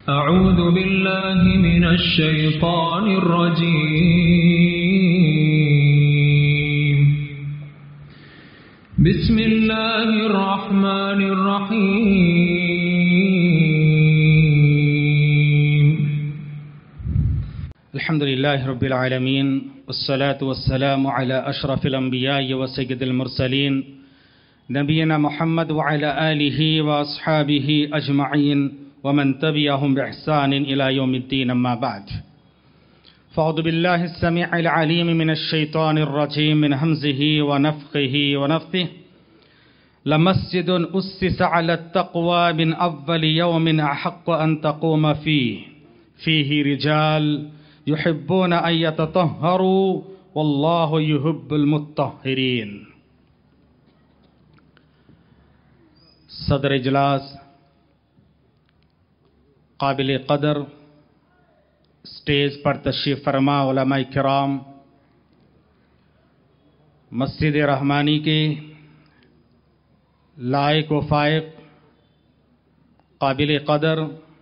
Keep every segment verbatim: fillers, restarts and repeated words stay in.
اعوذ باللہ من الشیطان الرجیم بسم اللہ الرحمن الرحیم الحمد للہ رب العالمین والصلاة والسلام على اشرف الانبیاء وسید المرسلین نبینا محمد وعلى آلہ واصحابہ اجمعین ومن تبعهم بإحسان إلى يوم الدين أما بعد فأعوذ بالله السميع العليم من الشيطان الرجيم من همزه ونفخه ونفثه لمسجد أسس على التقوى من أول يوم أحق أن تقوم فيه فيه رجال يحبون أن يتطهروا والله يحب المطهرين. صدر اجلاس قابل قدر اسٹیج پر تشریف فرما علماء کرام، مسجد رحمانی کے لائق و فائق قابل قدر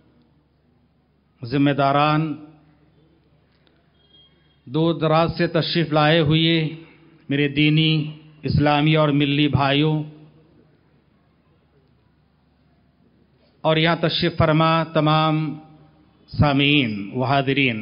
ذمہ داران، دور دراز سے تشریف لائے ہوئے میرے دینی اسلامی اور ملی بھائیوں، اور یہاں تشریف فرما تمام سامعین و حاضرین،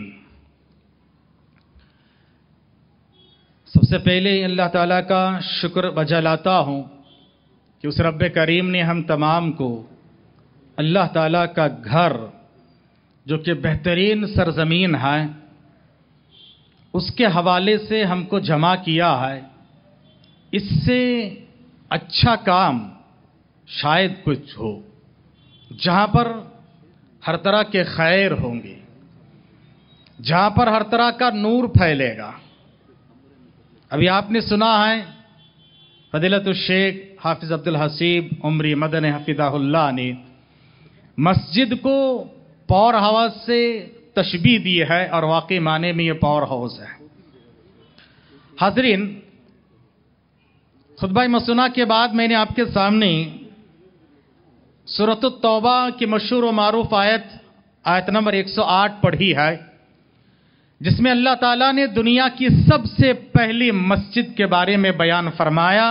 سب سے پہلے اللہ تعالیٰ کا شکر بجا لاتا ہوں کہ اس رب کریم نے ہم تمام کو اللہ تعالیٰ کا گھر جو کہ بہترین سرزمین ہے اس کے حوالے سے ہم کو جمع کیا ہے. اس سے اچھا کام شاید کچھ ہو جہاں پر ہر طرح کے خیر ہوں گے، جہاں پر ہر طرح کا نور پھیلے گا. ابھی آپ نے سنا ہے فضیلت الشیخ حافظ عبد الحسیب عمری مدنی حفظہ اللہ نے مسجد کو پاور ہاؤس سے تشبیہ دی ہے، اور واقعی معنی میں یہ پاور ہاؤس ہے. حاضرین، خطبہ مسنہ کے بعد میں نے آپ کے سامنے سورۃ التوبہ کی مشہور و معروف آیت آیت نمبر ایک سو آٹھ پڑھی ہے، جس میں اللہ تعالیٰ نے دنیا کی سب سے پہلی مسجد کے بارے میں بیان فرمایا.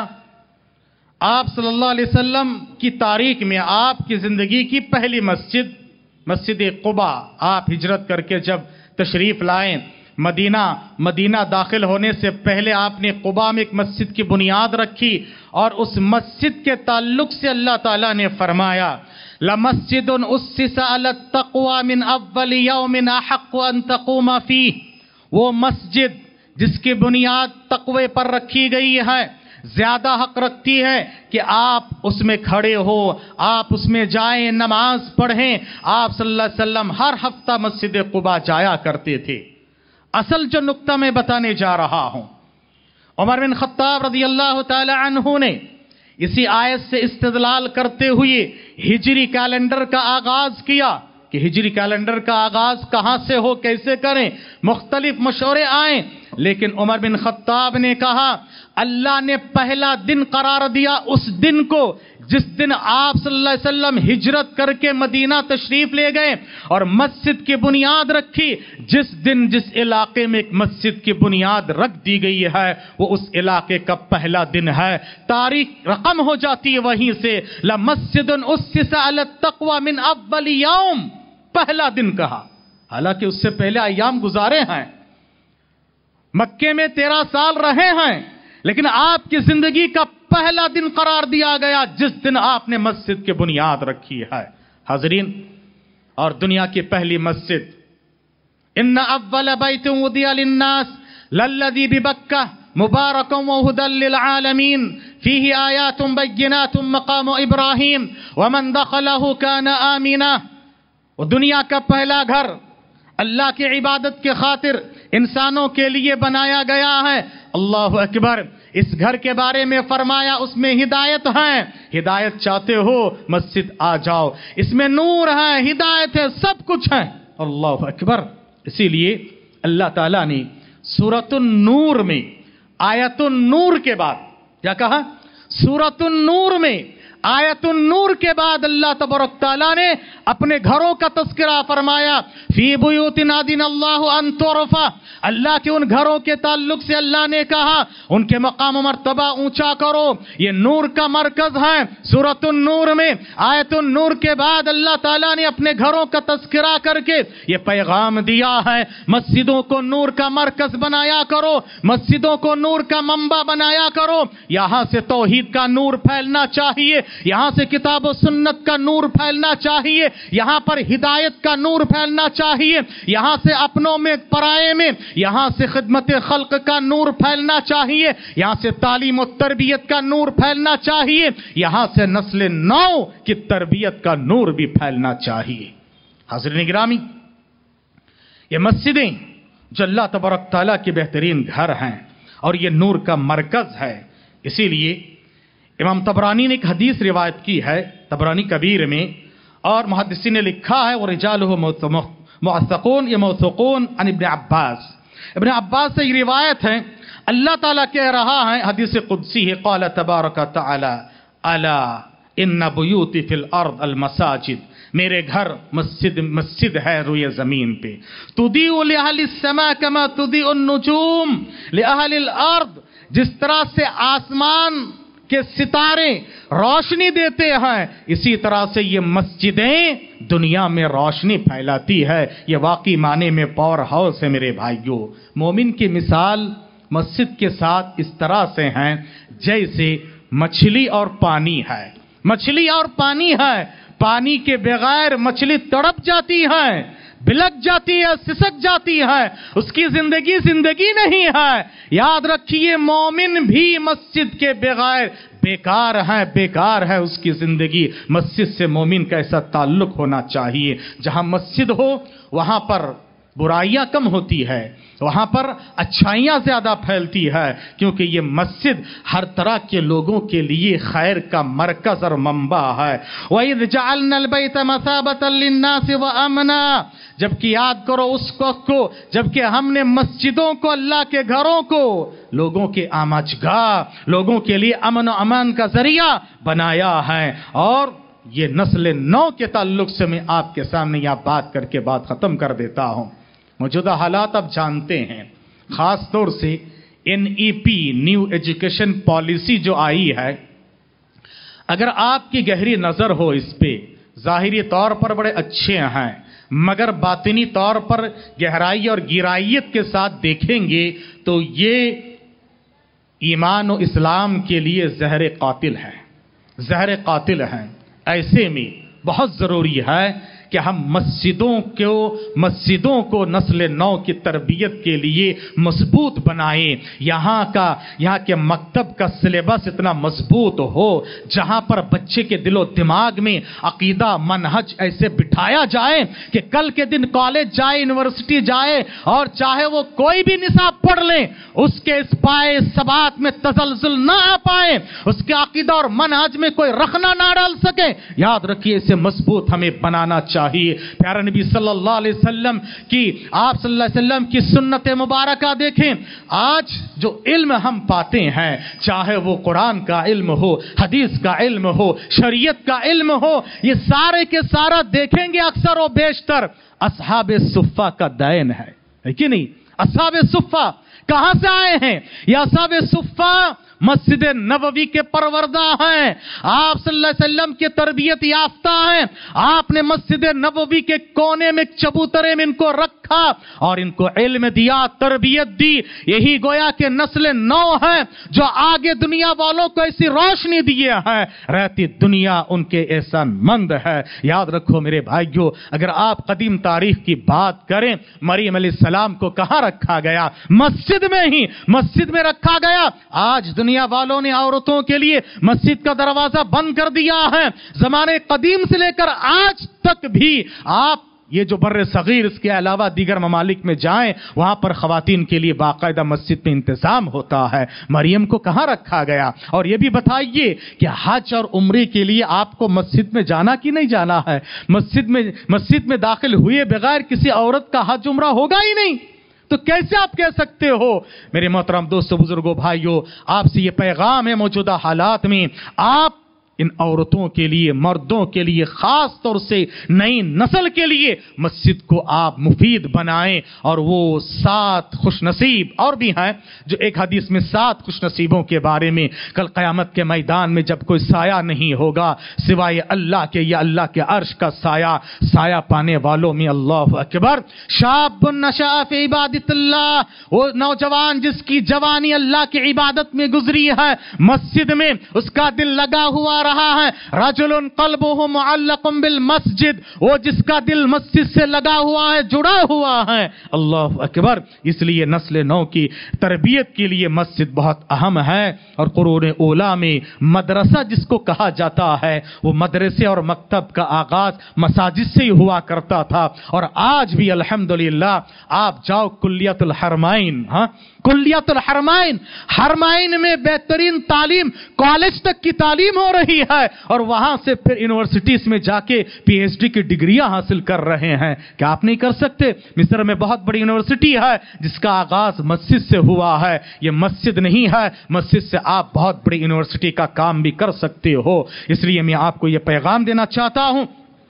آپ صلی اللہ علیہ وسلم کی تاریخ میں آپ کی زندگی کی پہلی مسجد مسجد قباء، آپ ہجرت کر کے جب تشریف لائیں مدینہ مدینہ داخل ہونے سے پہلے آپ نے قباء میں ایک مسجد کی بنیاد رکھی، اور اس مسجد کے تعلق سے اللہ تعالیٰ نے فرمایا لَمَسْجِدٌ أُسِّسَ عَلَى التَّقْوَى مِنْ أَوَّلِ يَوْمٍ أَحَقُّ أَن تَقُومَ فِيهِ. وہ مسجد جس کی بنیاد تقوی پر رکھی گئی ہے زیادہ حق رکھتی ہے کہ آپ اس میں کھڑے ہو، آپ اس میں جائیں، نماز پڑھیں. آپ صلی اللہ علیہ وسلم ہر ہفتہ مسجد قباء جایا کرتے تھے. اصل جو نقطہ میں بتانے جا رہا ہوں، عمر بن خطاب رضی اللہ تعالی عنہ نے اسی آیت سے استدلال کرتے ہوئے ہجری کیلنڈر کا آغاز کیا کہ ہجری کیلنڈر کا آغاز کہاں سے ہو، کیسے کریں. مختلف مشورے آئیں، لیکن عمر بن خطاب نے کہا اللہ نے پہلا دن قرار دیا اس دن کو جس دن آپ صلی اللہ علیہ وسلم ہجرت کر کے مدینہ تشریف لے گئے اور مسجد کی بنیاد رکھی. جس دن جس علاقے میں ایک مسجد کی بنیاد رکھ دی گئی ہے وہ اس علاقے کا پہلا دن ہے. تاریخ رقم ہو جاتی ہے وہیں سے. لَمَسْجِدٌ أُسِّسَ عَلَى التَّقْوَى مِنْ أَوَّلِ يَوْمٍ، پہلا دن کہا، حالانکہ اس سے پہلے ایام گزارے ہیں، مکے میں تیرہ سال رہے ہیں، لیکن آپ کی زندگی کا پہلا دن قرار دیا گیا جس دن آپ نے مسجد کی بنیاد رکھی ہے. حاضرین، اور دنیا کی پہلی مسجد ان اول بیت وضع للناس للذی ببکہ مبارکا وہدی للعالمین فیہ آیات بینات مقام ابراہیم ومن دخلہ کان آمنا. وہ دنیا کا پہلا گھر اللہ کی عبادت کے خاطر انسانوں کے لیے بنایا گیا ہے. اللہ اکبر. اس گھر کے بارے میں فرمایا اس میں ہدایت ہے، ہدایت چاہتے ہو مسجد آ جاؤ، اس میں نور ہے، ہدایت ہے، سب کچھ ہے. اللہ اکبر. اسی لیے اللہ تعالیٰ نے سورۃ النور میں آیت النور کے بعد کیا کہا؟ سورۃ النور میں آیت النور کے بعد اللہ تبارک تعالیٰ نے اپنے گھروں کا تذکرہ فرمایا، فی بیوت اذن اللہ ان ترفع، اللہ کے ان گھروں کے تعلق سے اللہ نے کہا ان کے مقام و مرتبہ اونچا کرو، یہ نور کا مرکز ہے۔ سورۃ النور میں آیت النور کے بعد اللہ تعالیٰ نے اپنے گھروں کا تذکرہ کر کے یہ پیغام دیا ہے، مسجدوں کو نور کا مرکز بنایا کرو، مسجدوں کو نور کا منبع بنایا کرو، یہاں سے توحید کا نور پھیلنا چاہیے، یہاں سے کتاب و سنت کا نور پھیلنا چاہیے، یہاں پر ہدایت کا نور پھیلنا چاہیے، یہاں سے اپنوں میں پرائے میں، یہاں سے خدمت خلق کا نور پھیلنا چاہیے، یہاں سے تعلیم و تربیت کا نور پھیلنا چاہیے، یہاں سے نسل نو کی تربیت کا نور بھی پھیلنا چاہیے۔ حاضرین گرامی، یہ مسجدیں جو اللہ تبارک تعالیٰ کے بہترین گھر ہیں اور یہ نور کا مرکز ہے، اسی لیے امام طبرانی نے ایک حدیث روایت کی ہے طبرانی کبیر میں، اور محدثین نے لکھا ہے ورجالہ موثقون یا موثقون عن ابن عباس، ابن عباس سے یہ روایت ہے، اللہ تعالیٰ کہہ رہا ہے، حدیث قدسی ہے، قال تبارک تعالی الا ان بیوتی فی الارض المساجد، میرے گھر مسجد مسجد ہے روئے زمین پہ، تضیء لأہل السماء کما تضیء النجوم لأہل الارض، جس طرح سے آسمان کے ستارے روشنی دیتے ہیں اسی طرح سے یہ مسجدیں دنیا میں روشنی پھیلاتی ہے۔ یہ واقعی معنی میں پاور ہاؤس ہے میرے بھائیوں۔ مومن کی مثال مسجد کے ساتھ اس طرح سے ہیں جیسے مچھلی اور پانی ہے، مچھلی اور پانی ہے، پانی کے بغیر مچھلی تڑپ جاتی ہے، بلک جاتی ہے، سسک جاتی ہے، اس کی زندگی زندگی نہیں ہے۔ یاد رکھیے مومن بھی مسجد کے بغیر بیکار ہے، بیکار ہے اس کی زندگی۔ مسجد سے مومن کا ایسا تعلق ہونا چاہیے، جہاں مسجد ہو وہاں پر برائیاں کم ہوتی ہے، وہاں پر اچھائیاں زیادہ پھیلتی ہے، کیونکہ یہ مسجد ہر طرح کے لوگوں کے لیے خیر کا مرکز اور منبع ہے۔ وَإِذْ جَعَلْنَا الْبَيْتَ مَثَابَةً لِلنَّاسِ وَأَمْنًا، جبکہ یاد کرو اس وقت کو جبکہ ہم نے مسجدوں کو، اللہ کے گھروں کو لوگوں کے آمچگاہ، لوگوں کے لیے امن و امان کا ذریعہ بنایا ہے۔ اور یہ نسل نو کے تعلق سے میں آپ کے سامنے یہ بات کر کے بات ختم کر دیتا ہوں۔ موجودہ حالات اب جانتے ہیں، خاص طور سے N E P new education policy جو آئی ہے، اگر آپ کی گہری نظر ہو اس پہ، ظاہری طور پر بڑے اچھے ہیں مگر باطنی طور پر گہرائی اور گہرائیت کے ساتھ دیکھیں گے تو یہ ایمان و اسلام کے لیے زہر قاتل ہے، زہر قاتل ہے۔ ایسے میں بہت ضروری ہے کہ ہم مسجدوں کو مسجدوں کو نسل نو کی تربیت کے لیے مضبوط بنائیں، یہاں کا یہاں کے مکتب کا سلیبس اتنا مضبوط ہو جہاں پر بچے کے دل و دماغ میں عقیدہ منہج ایسے بٹھایا جائے کہ کل کے دن کالج جائے، یونیورسٹی جائے اور چاہے وہ کوئی بھی نصاب پڑھ لیں، اس کے اس پائے ثبات میں تزلزل نہ آ پائے، اس کے عقیدہ اور منہج میں کوئی رخنہ نہ ڈال سکے۔ یاد رکھیے اسے مضبوط ہمیں بنانا چاہیے۔ پیارے نبی صلی اللہ علیہ وسلم کی آپ صلی اللہ علیہ وسلم کی سنت مبارکہ دیکھیں، آج جو علم ہم پاتے ہیں، چاہے وہ قرآن کا علم ہو، حدیث کا علم ہو، شریعت کا علم ہو، یہ سارے کے سارا دیکھیں گے اکثر و بیشتر اصحاب صفہ کا دین ہے، ہے کہ نہیں؟ اصحاب صفہ کہاں سے آئے ہیں؟ یہ اصحاب صفہ مسجد نبوی کے پروردہ ہیں، آپ صلی اللہ علیہ وسلم کی تربیت یافتہ ہیں، آپ نے مسجد نبوی کے کونے میں چبوترے میں ان کو رکھا اور ان کو علم دیا، تربیت دی۔ یہی گویا کہ نسل نو ہے جو آگے دنیا والوں کو ایسی روشنی دیے ہے، رہتی دنیا ان کے احسان مند ہے۔ یاد رکھو میرے بھائیوں، اگر آپ قدیم تاریخ کی بات کریں، مریم علیہ السلام کو کہاں رکھا گیا؟ مسجد میں ہی، مسجد میں رکھا گیا۔ آج دنیا والوں نے عورتوں کے لیے مسجد کا دروازہ بند کر دیا ہے۔ زمانے قدیم سے لے کر آج تک بھی آپ یہ جو بر صغیر اس کے علاوہ دیگر ممالک میں جائیں، وہاں پر خواتین کے لیے باقاعدہ مسجد میں انتظام ہوتا ہے۔ مریم کو کہاں رکھا گیا؟ اور یہ بھی بتائیے کہ حج اور عمرے کے لیے آپ کو مسجد میں جانا کی نہیں جانا ہے؟ مسجد میں مسجد میں داخل ہوئے بغیر کسی عورت کا حج عمرہ ہوگا ہی نہیں، تو کیسے آپ کہہ سکتے ہو؟ میرے محترم دوستو، بزرگوں، بھائیوں، آپ سے یہ پیغام ہے موجودہ حالات میں آپ ان عورتوں کے لیے، مردوں کے لیے، خاص طور سے نئی نسل کے لیے مسجد کو آپ مفید بنائیں، اور وہ سات خوش نصیب اور بھی ہیں جو ایک حدیث میں سات خوش نصیبوں کے بارے میں کل قیامت کے میدان میں جب کوئی سایہ نہیں ہوگا سوائے اللہ کے یا اللہ کے عرش کا سایہ، سایہ پانے والوں میں اللہ اکبر شاب نشأ فی عبادت اللہ، وہ نوجوان جس کی جوانی اللہ کی عبادت میں گزری ہے، مسجد میں اس کا دل لگا ہوا رہا ہے، رجل قلبہ معلق بالمسجد، وہ جس کا دل مسجد سے لگا ہوا ہے، جڑا ہوا ہے، اللہ اکبر۔ اس لیے نسل نو کی تربیت کے لیے مسجد بہت اہم ہے، اور قرون اولا میں مدرسہ جس کو کہا جاتا ہے وہ مدرسے اور مکتب کا آغاز مساجد سے ہی ہوا کرتا تھا، اور آج بھی الحمدللہ آپ جاؤ کلیت الحرمین، ہاں کلیت الحرمین، حرمین میں بہترین تعلیم کالج تک کی تعلیم ہو رہی ہے، اور وہاں سے پھر یونیورسٹیز میں جا کے پی ایچ ڈی کی ڈگریاں حاصل کر رہے ہیں۔ کیا آپ نہیں کر سکتے؟ مصر میں بہت بڑی یونیورسٹی ہے جس کا آغاز مسجد سے ہوا ہے، یہ مسجد نہیں ہے، مسجد سے آپ بہت بڑی یونیورسٹی کا کام بھی کر سکتے ہو۔ اس لیے میں آپ کو یہ پیغام دینا چاہتا ہوں،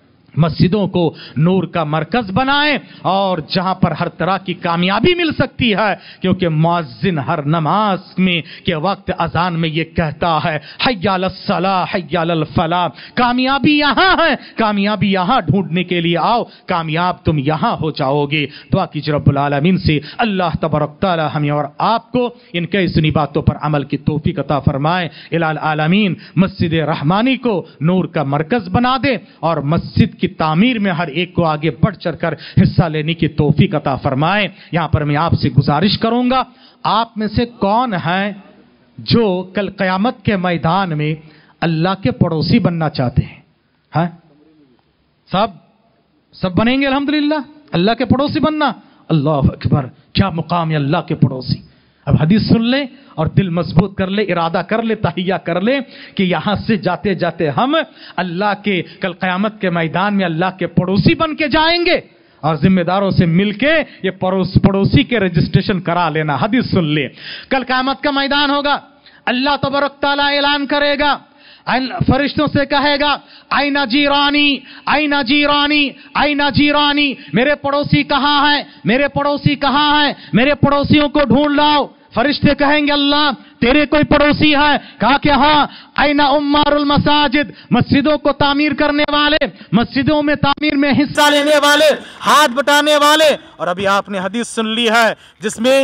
مسجدوں کو نور کا مرکز بنائیں، اور جہاں پر ہر طرح کی کامیابی مل سکتی ہے، کیونکہ مؤذن ہر نماز میں کے وقت اذان میں یہ کہتا ہے حی علی الصلاۃ حی علی الفلاح، کامیابی یہاں ہے، کامیابی یہاں ڈھونڈنے کے لیے آؤ، کامیاب تم یہاں ہو جاؤ گے۔ دعا کیجیے رب العالمین سے اللہ تبارک تعالی ہمیں اور آپ کو ان کئی سنی باتوں پر عمل کی توفیق عطا فرمائے۔ الہ العالمین مسجد رحمانی کو نور کا مرکز بنا دے، اور مسجد کی تعمیر میں ہر ایک کو آگے بڑھ چڑھ کر حصہ لینے کی توفیق عطا فرمائے۔ یہاں پر میں آپ سے گزارش کروں گا، آپ میں سے کون ہیں جو کل قیامت کے میدان میں اللہ کے پڑوسی بننا چاہتے ہیں؟ ہاں سب سب بنیں گے الحمدللہ، اللہ کے پڑوسی بننا، اللہ اکبر، کیا مقام ہے اللہ کے پڑوسی۔ اب حدیث سن لے اور دل مضبوط کر لے، ارادہ کر لے، تہیہ کر لے کہ یہاں سے جاتے جاتے ہم اللہ کے کل قیامت کے میدان میں اللہ کے پڑوسی بن کے جائیں گے، اور ذمہ داروں سے مل کے یہ پڑوس پڑوسی کے رجسٹریشن کرا لینا۔ حدیث سن لے، کل قیامت کا میدان ہوگا، اللہ تبارک تعالیٰ اعلان کرے گا، فرشتوں سے کہے گا اینا جیرانی اینا جیرانی اینا جیرانی، میرے پڑوسی کہاں ہیں، میرے پڑوسی کہاں ہیں، میرے پڑوسیوں کو ڈھونڈ لاؤ۔ فرشتے کہیں گے اللہ تیرے کوئی پڑوسی ہے؟ کہا کہ ہاں، اینا عمار المساجد، مسجدوں کو تعمیر کرنے والے، مسجدوں میں تعمیر میں حصہ لینے والے، ہاتھ بٹانے والے۔ اور ابھی آپ نے حدیث سن لی ہے جس میں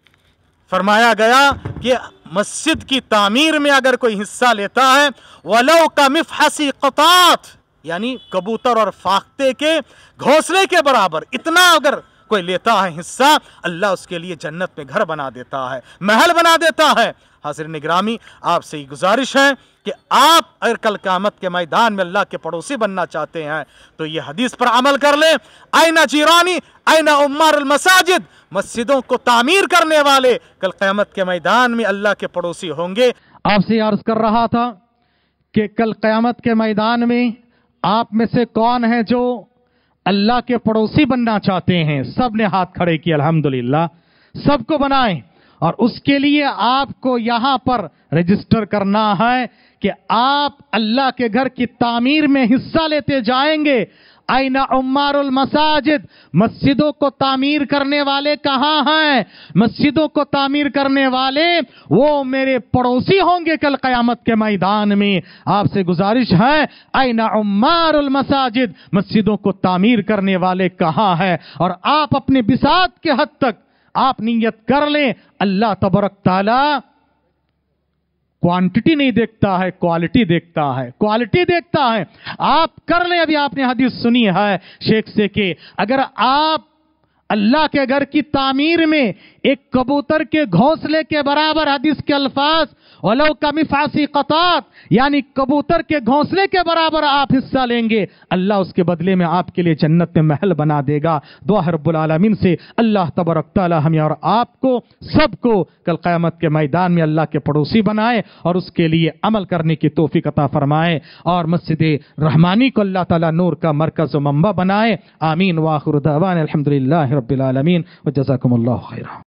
فرمایا گیا کہ مسجد کی تعمیر میں اگر کوئی حصہ لیتا ہے وَلَوْ كَمِفْحَسِ قَطَاتٍ، یعنی کبوتر اور فاختے کے گھونسلے کے برابر اتنا اگر کوئی لیتا ہے حصہ، اللہ اس کے لیے جنت میں گھر بنا دیتا ہے، محل بنا دیتا ہے۔ حاضرین گرامی، آپ سے یہ گزارش ہے کہ آپ اگر کل قیامت کے میدان میں اللہ کے پڑوسی بننا چاہتے ہیں تو یہ حدیث پر عمل کر لیں، اینا جیرانی اینا عمار المساجد، مسجدوں کو تعمیر کرنے والے کل قیامت کے میدان میں اللہ کے پڑوسی ہوں گے۔ آپ سے عرض کر رہا تھا کہ کل قیامت کے میدان میں آپ میں سے کون ہے جو اللہ کے پڑوسی بننا چاہتے ہیں؟ سب نے ہاتھ کھڑے کیے الحمدللہ، سب کو بنائیں، اور اس کے لیے آپ کو یہاں پر رجسٹر کرنا ہے کہ آپ اللہ کے گھر کی تعمیر میں حصہ لیتے جائیں گے۔ اینا عمار المساجد، مسجدوں کو تعمیر کرنے والے کہاں ہیں؟ مسجدوں کو تعمیر کرنے والے وہ میرے پڑوسی ہوں گے کل قیامت کے میدان میں۔ آپ سے گزارش ہے، اینا عمار المساجد، مسجدوں کو تعمیر کرنے والے کہاں ہیں؟ اور آپ اپنے بساط کے حد تک آپ نیت کر لیں، اللہ تبارک تعالی کوانٹٹی نہیں دیکھتا ہے، کوالٹی دیکھتا ہے، کوالٹی دیکھتا ہے۔ آپ کر لیں، ابھی آپ نے حدیث سنی ہے شیخ سے کہ اگر آپ اللہ کے گھر کی تعمیر میں ایک کبوتر کے گھونسلے کے برابر، حدیث کے الفاظ وَلَوْ كَمِفْحَسِ قَطَاتٍ، یعنی کبوتر کے گھونسلے کے برابر آپ حصہ لیں گے، اللہ اس کے بدلے میں آپ کے لیے جنت میں محل بنا دے گا۔ دعا رب العالمین سے اللہ تبارک تعالی ہمیں اور آپ کو سب کو کل قیامت کے میدان میں اللہ کے پڑوسی بنائے، اور اس کے لیے عمل کرنے کی توفیق عطا فرمائے، اور مسجد رحمانی کو اللہ تعالی نور کا مرکز و منبع بنائے۔ آمین، وآخر دعوانا الحمدللہ رب العالمین، وجزاکم اللہ خیرا۔